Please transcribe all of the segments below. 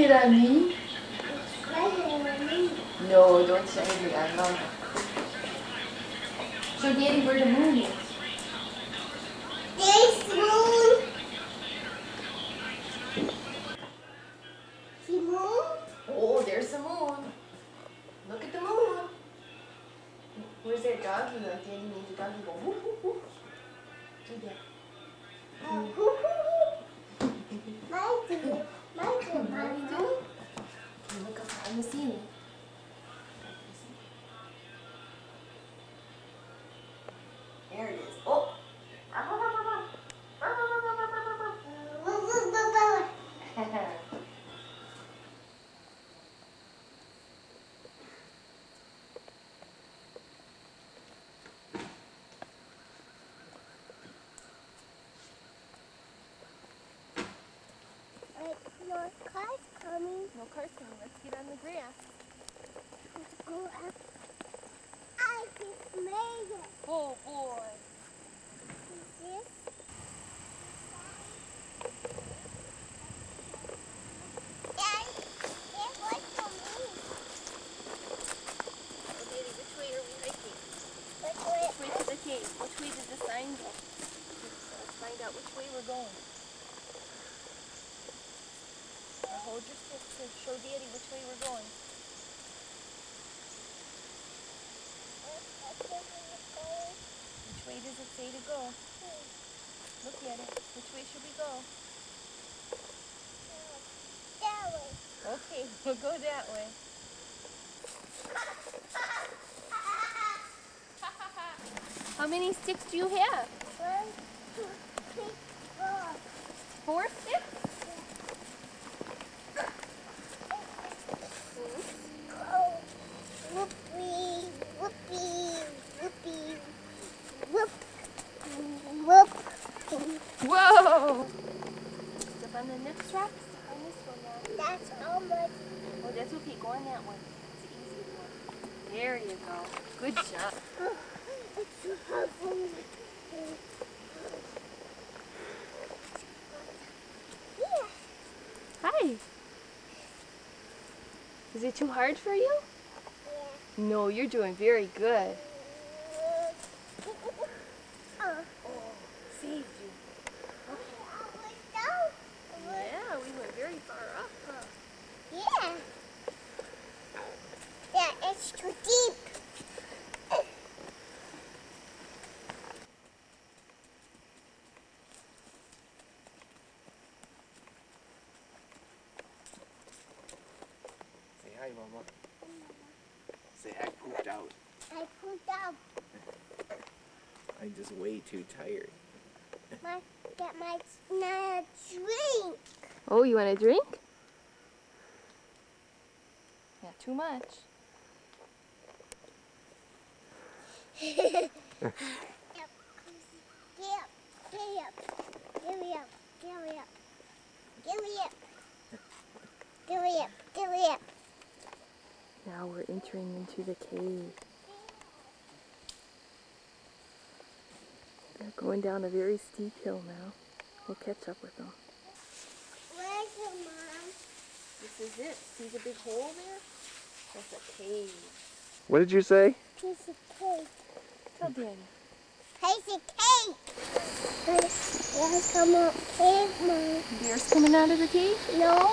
it on me? No, don't shine it on Mama. Show Daddy where the moon is. There's the moon. See moon? Oh, there's the moon. Look at the moon. Where's that doggy? Like Daddy made the doggy go whoop whoop whoop. Do that. Mine do. Mine do. Mommy do? Okay, look up on the ceiling. There it is. Oh! No car's coming. No car's coming. Let's get on the grass. Let's go up. I just made it. Oh boy. This. Daddy, it was for me. Oh, Daddy, which way are we hiking? Which way? Which way to the cave? Which way does the sign go? Let's find out which way we're going. Now hold your stick to show Daddy which way we're going. Which way does it say to go? Look at it. Which way should we go? That way. Okay, we'll go that way. How many sticks do you have? 1, 2, 3, 4. 4 sticks? Oh, whoopee, whoopee, whoopee, whoop, whoop. Whoa! Step on the next rock. Step on this one now. That's how much. Oh, that's okay. Go on that one. It's the easy one. There you go. Good job. Yeah. Hi. Is it too hard for you? Yeah. No, you're doing very good. Oh. Saved you. Yeah, we went very far up, huh? Yeah. Yeah, it's too deep. Say hi, Mama. Say I pooped out. I pooped out. I'm just way too tired. That might not drink. Oh, you want a drink? Not too much. Get up. Get up. Give me up. Give me up. Give me up. Give me up. Give me up. Now we're entering into the cave. They're going down a very steep hill now. We'll catch up with them. Where's your mom? This is it. See the big hole there? That's a cave. What did you say? Piece of cake. Tell Daddy. Piece of cake. There's come up cave, Mom. Bear's coming out of the cave? No.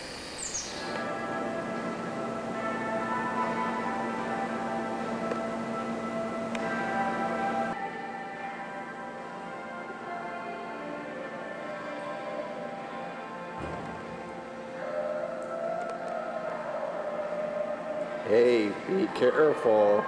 Hey, be careful.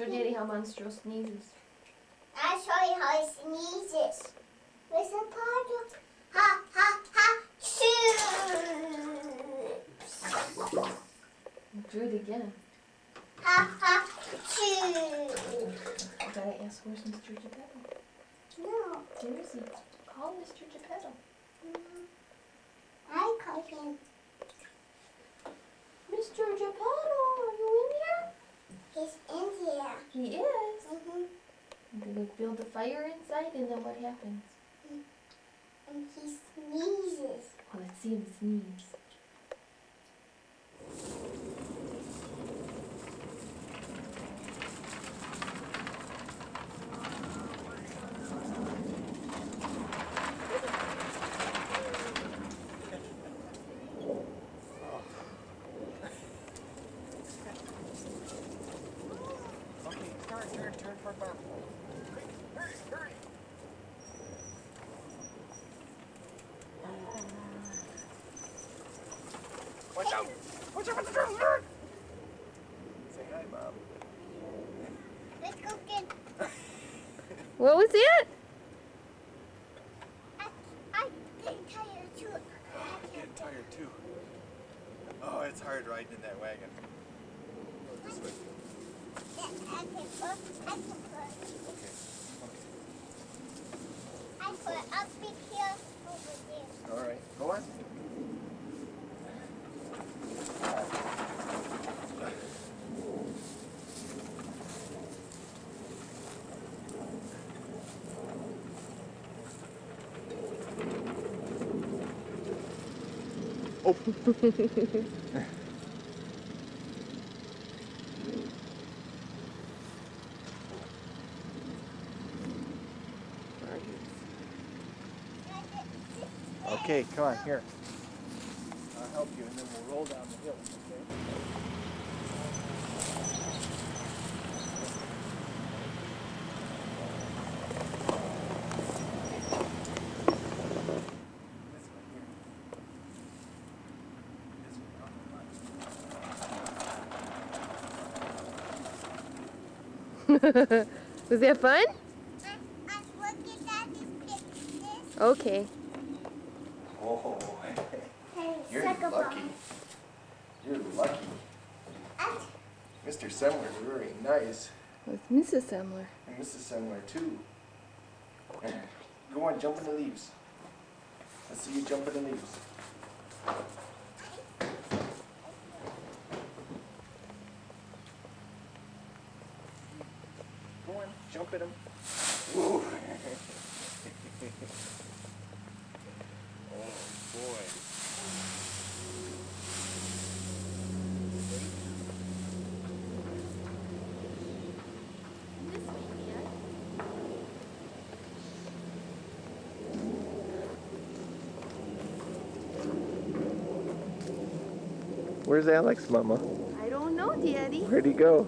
Show Daddy how Monstro sneezes. I'll show you how he sneezes. With a bottle. Ha, ha, ha, chew. Do it again. Ha, ha, chew. I gotta ask where's Mr. Geppetto. No. Where is he? Call Mr. Geppetto. I call him. Mr. Geppetto, are you in here? He's in here. He is. Mm-hmm. I'm gonna build a fire inside, and then what happens? And he sneezes. Well, let's see him sneeze. Okay, turn for Bob. Hurry, hurry. Watch out! Watch out! Watch out! Say hi, Mom. Let's go get. What was it? I get tired too. I'm getting tired too. Oh, it's hard riding in that wagon. Go this way. I can put. Okay. I put up in here over there. All right. Go on. Oh. Okay, come on, here. I'll help you, and then we'll roll down the hill, okay? Was that fun? I'm looking at these pictures. Okay. Oh, Hey, you're suck a lucky. ball. You're lucky. Ah, Mr. Semler's very nice, With Mrs. Semler. and Mrs. Semler too. Go on, jump in the leaves. Let's see you jump in the leaves. Go on, jump at him. Woo. Oh boy. Where's Alex, Mama? I don't know, Daddy. Where'd he go?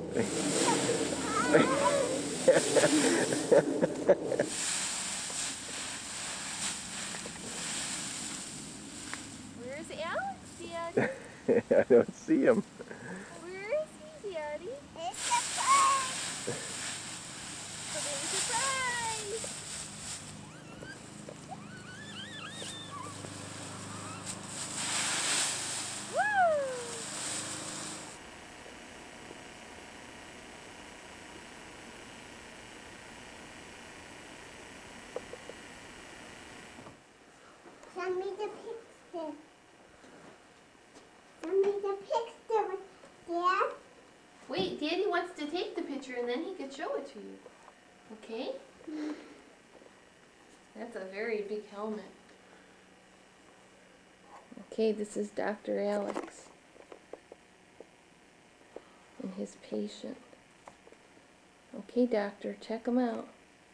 Where's Alex, Daddy? I don't see him. Where is he, Daddy? it's a bird. So there's a surprise. Woo! Send me the picture. Send me the picture, Dad. Wait, Daddy wants to take the picture and then he could show it to you. Okay? That's a very big helmet. Okay, this is Dr. Alex and his patient. Okay, doctor, check him out.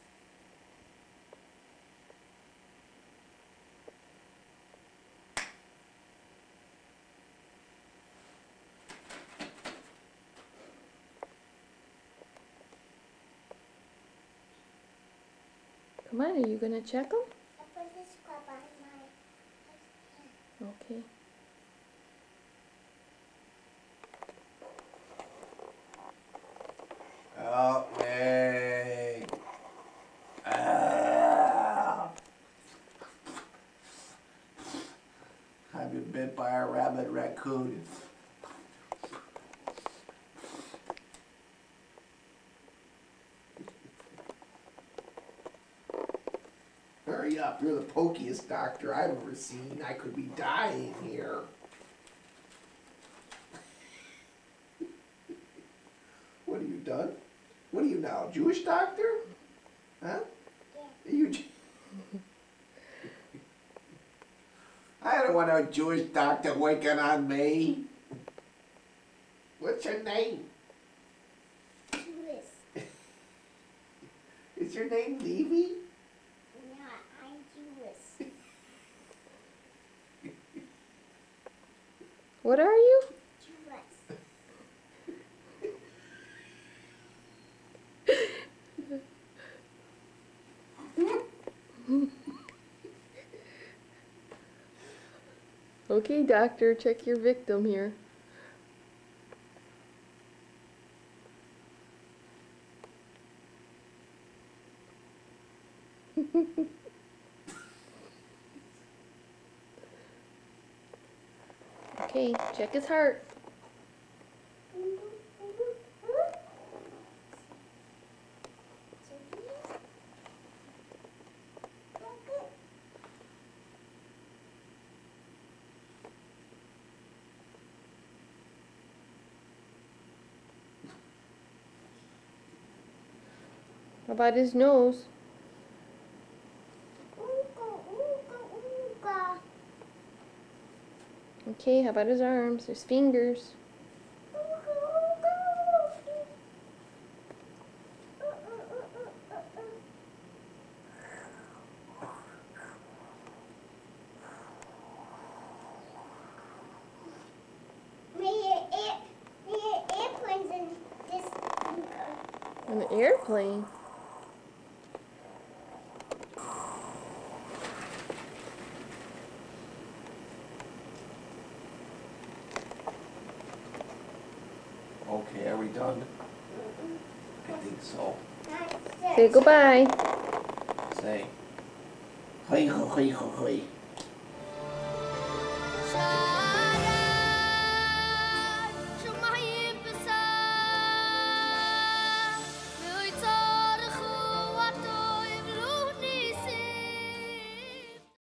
Come on, are you going to check him? I put this scrub on my. Okay. Oh, hey. Ah. I've been bit by a rabbit raccoon. Hurry up, you're the pokiest doctor I've ever seen. I could be dying here. What are you done? What are you now, Jewish doctor? Huh? Yeah. Are you I don't want a Jewish doctor working on me. What's your name? Jewish. Is your name Levy? No, I'm Jewish. What are you? Jewish. Okay, doctor, check your victim here. Okay, check his heart. How about his nose? Okay, how about his arms, his fingers? Airplanes in this. An airplane? Okay, are we done? I think so. Say goodbye. Say. Hoi, hoi, hoi, hoi.